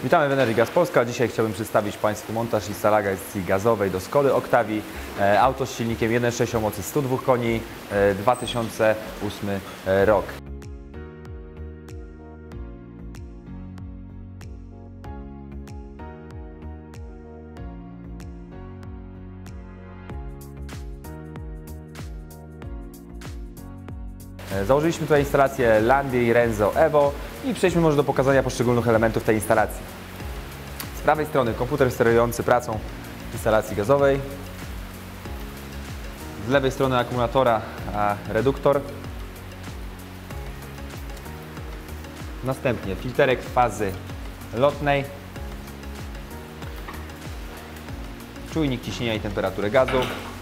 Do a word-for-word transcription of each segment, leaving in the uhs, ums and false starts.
Witamy w Energy Polska. Dzisiaj chciałbym przedstawić Państwu montaż instalacji gazowej do Skody Octavii. Auto z silnikiem jeden przecinek sześć o mocy sto dwa koni, dwa tysiące ósmy rok. Założyliśmy tutaj instalację Landi Renzo Evo i przejdźmy może do pokazania poszczególnych elementów tej instalacji. Z prawej strony komputer sterujący pracą instalacji gazowej. Z lewej strony akumulatora reduktor. Następnie filterek fazy lotnej. Czujnik ciśnienia i temperatury gazu.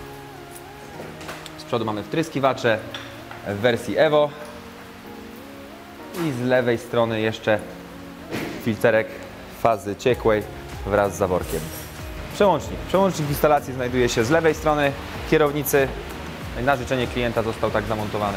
Z przodu mamy wtryskiwacze w wersji Evo i z lewej strony jeszcze filterek fazy ciekłej wraz z zaworkiem. Przełącznik. Przełącznik instalacji znajduje się z lewej strony kierownicy. Na życzenie klienta został tak zamontowany.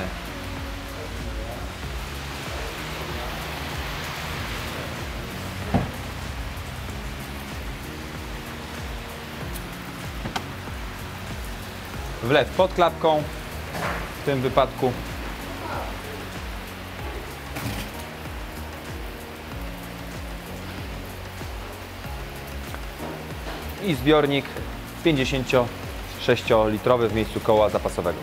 Wlew pod klapką. W tym wypadku i zbiornik pięćdziesięciosześciolitrowy w miejscu koła zapasowego.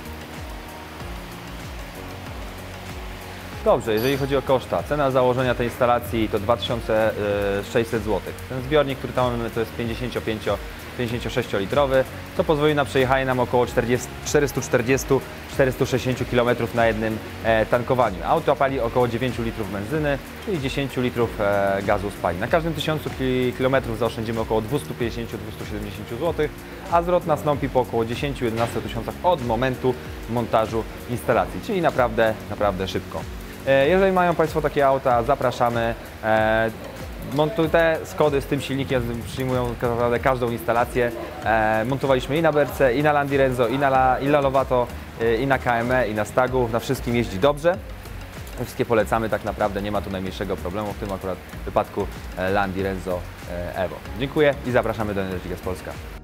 Dobrze, jeżeli chodzi o koszta, cena założenia tej instalacji to dwa tysiące sześćset złotych. Ten zbiornik, który tam mamy, to jest pięćdziesięciosześciolitrowy, co pozwoli na przejechanie nam około czterysta czterdzieści do czterystu sześćdziesięciu kilometrów na jednym tankowaniu. Auto pali około dziewięć litrów benzyny, czyli dziesięć litrów gazu spalin. Na każdym tysiącu kilometrów zaoszczędzimy około dwieście pięćdziesiąt do dwustu siedemdziesięciu złotych, a zwrot nastąpi po około dziesięciu do jedenastu tysiącach od momentu montażu instalacji, czyli naprawdę, naprawdę szybko. Jeżeli mają Państwo takie auta, zapraszamy. Te Skody z tym silnikiem przyjmują naprawdę każdą instalację. Montowaliśmy i na B R C, i na Landi Renzo, i na, i na Lovato, i na K M E, i na Stagu. Na wszystkim jeździ dobrze. Wszystkie polecamy, tak naprawdę nie ma tu najmniejszego problemu, w tym akurat wypadku Landi Renzo Evo. Dziękuję i zapraszamy do Energy Polska.